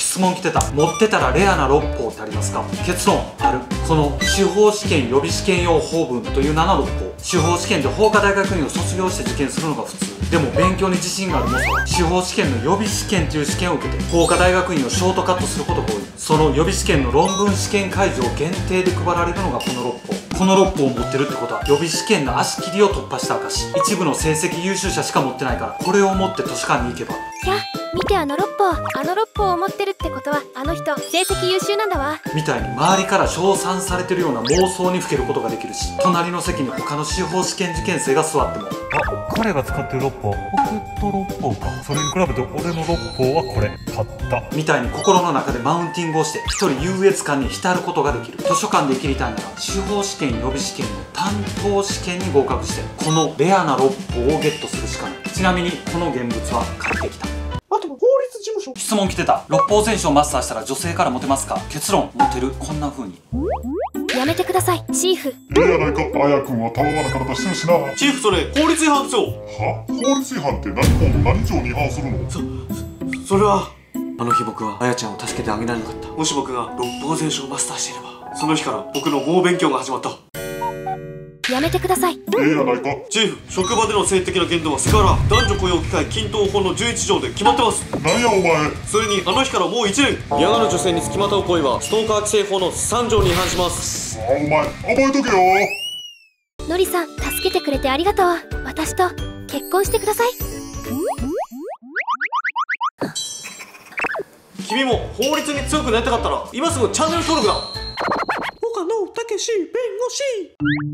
質問来てた。持ってたらレアな六法ってありますか？結論ある。この司法試験予備試験用法文という名の六法、司法試験で法科大学院を卒業して受験するのが普通。でも勉強に自信がある猛者は司法試験の予備試験という試験を受けて法科大学院をショートカットすることが多い。その予備試験の論文試験会場限定で配られるのがこの六法。この六法を持ってるってことは予備試験の足切りを突破した証。一部の成績優秀者しか持ってないから、これを持って図書館に行けば。 や見て、あの六法を持ってるってことはあの人成績優秀なんだわみたいに周りから称賛されてるような妄想にふけることができるし、隣の席に他の司法試験受験生が座っても、 あ、彼が使ってる六法ポケット六法か、それに比べて俺の六法はこれ買ったみたいに心の中でマウンティングをして一人優越感に浸ることができる。図書館で生きりたいなら司法試験予備試験の担当試験に合格してこのレアな六法をゲットするしかない。ちなみにこの現物は借りてきた。 あと法律事務所。 質問来てた。六法全書をマスターしたら女性からモテますか？結論モテる。こんな風に。 やめてくださいチーフ。 ええやないか、あやくんはたわわな体してるしな。 チーフ、それ法律違反ですよ。 は？法律違反って何法の何条に違反するの？ それはあの日僕はあやちゃんを助けてあげられなかった。もし僕が六法全書をマスターしていれば、その日から僕の猛勉強が始まった。 やめてください。 ええやないか。 チーフ、職場での性的な言動はセクハラ、男女雇用機会均等法の11条で決まってます。 なんやお前。 それにあの日からもう1年、嫌がる女性につきまとう行為はストーカー規制法の3条に違反します。 あ、お前覚えとけよ。 のりさん、助けてくれてありがとう。私と結婚してください。 君も法律に強くなりたかったら今すぐチャンネル登録だ。岡野武史弁護士。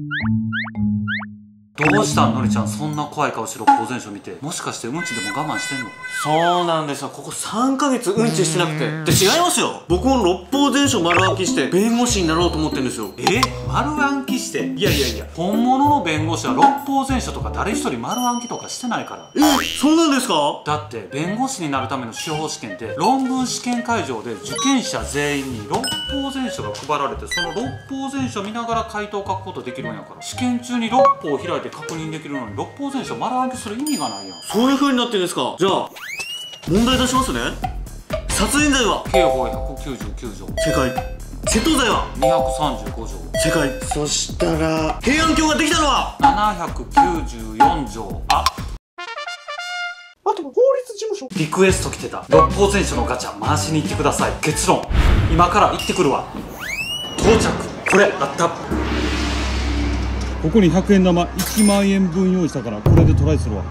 どうしたんのりちゃん、そんな怖い顔して六法全書見て。もしかしてうんちでも我慢してんの？ そうなんですよ、ここ3ヶ月うんちしてなくて。で、違いますよ、僕も六法全書丸暗記して弁護士になろうと思ってるんですよ。 丸暗記して？いや本物の弁護士は六法全書とか誰一人丸暗記とかしてないから。 そうなんですか？ だって弁護士になるための司法試験って論文試験会場で受験者全員に六法全書が配られて、その六法全書見ながら回答を書くことできるんやから、試験中に六法を開いて確認できるのに六法全書丸暗記する意味がないやん。 そういう風になってるんですか？じゃあ問題出しますね。殺人罪は刑法199条。 正解。窃盗罪は 235条。 正解。そしたら平安京ができたのは 794条。あと法律事務所。 リクエスト来てた。六法全書のガチャ回しに行ってください。結論今から行ってくるわ。到着。これあった。 ここに100円玉1万円分用意したから、これでトライするわ。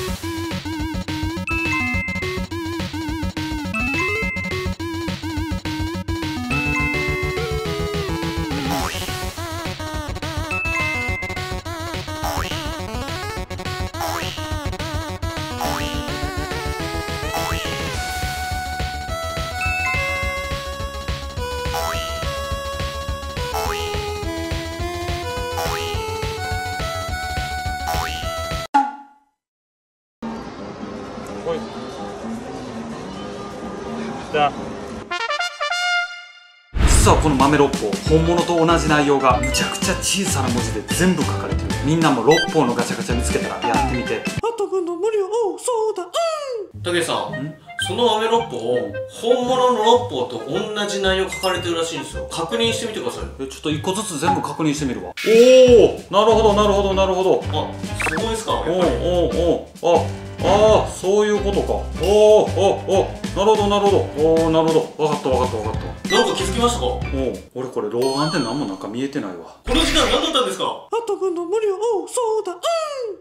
実はこの豆六法、本物と同じ内容がむちゃくちゃ小さな文字で全部書かれてる。みんなも六法のガチャガチャ見つけたらやってみて。 あと分の無料そうだ。たけさん、その豆六法本物の六法と同じ内容書かれてるらしいんですよ。確認してみてください。 ちょっと一個ずつ全部確認してみるわ。おお、なるほどなるほどなるほど。 あ、すごいですか？やっぱり。 ああ、そういうことか。なるほどなるほど。なるほど。わかった。 なんか気づきましたか？ 俺これ老眼で何もなんか見えてないわ。 この時間何だったんですか？あと分の無料そうだ。